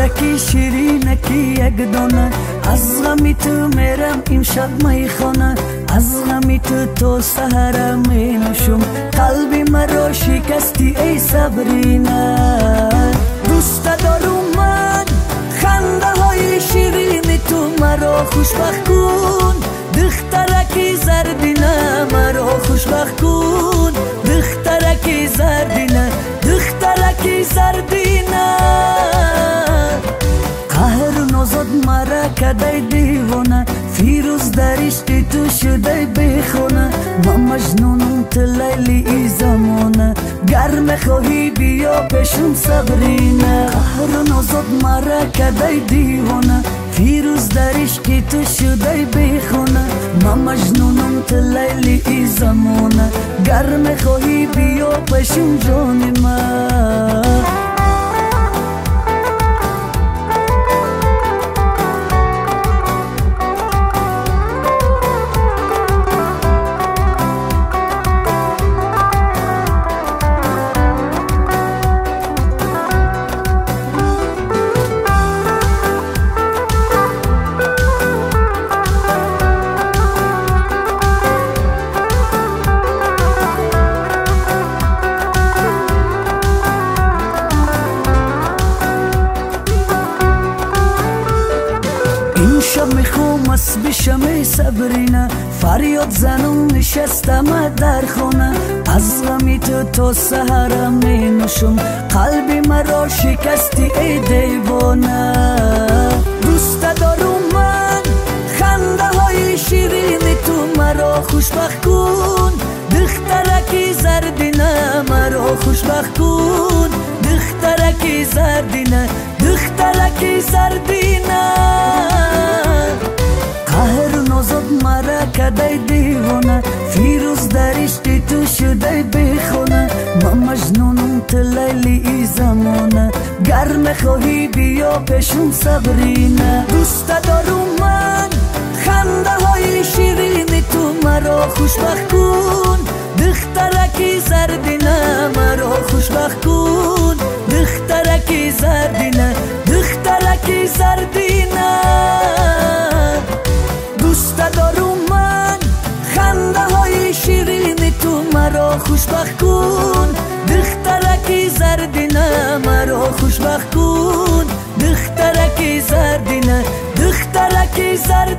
دخترکی شیرینکی یک دانه، از غمی تو میرم امشب میخانه، از غمی تو سحرم می نوشم، قلبی مرا شکستی ای صبرینه. دوست دارم من خنده های شیرین تو مرا خوشبخت کن، دخترکی زردینه مرا خوشبخت کن، دخترکی زردینه، دخترکی زردینه. قهر نازد مرا کدای دیوانه، فیروز در عشق تو شده بیخونه، من مجنونم تو لیلی ای زمانه، گر میخواهی بیا پیشم صبرینه. قهر نازد مرا کدای دیوانه، فیروز در عشق تو شده بیخونه، من مجنونم تو لیلی ای زمانه، گر میخواهی بیا پیشم جان من. شب میخوام از بشم ای صبرینه، فریاد زنم نشستم در خانه، از غمی تو تا سحرم می نوشم، قلبی مرا شکستی ای دیوانه. دوست دارم من خنده های شیرین تو مرا خوشبخت کن، دخترکی زردینه مرا خوشبخت کن، دخترکی زردینه، دخترکی زردینه. قهر نازد مرا کدای دیوانه، فیروز در عشق تو شده بیخونه، من مجنونم تو لیلی ای زمانه، گر میخواهی بیا پیشم صبرینه. دوست دارم من خنده های شیرین تو مرا خوشبخت کن، دخترکی زردینه مرا خوشبخت کن، دخترکی زردینه، دخترکی زردینه. دوست دارم من خنده های شیرین تو مرا خوشبخت کن، دخترکی زردینه مرا خوشبخت کن، دخترکی زردینه، دخترکی زردینه.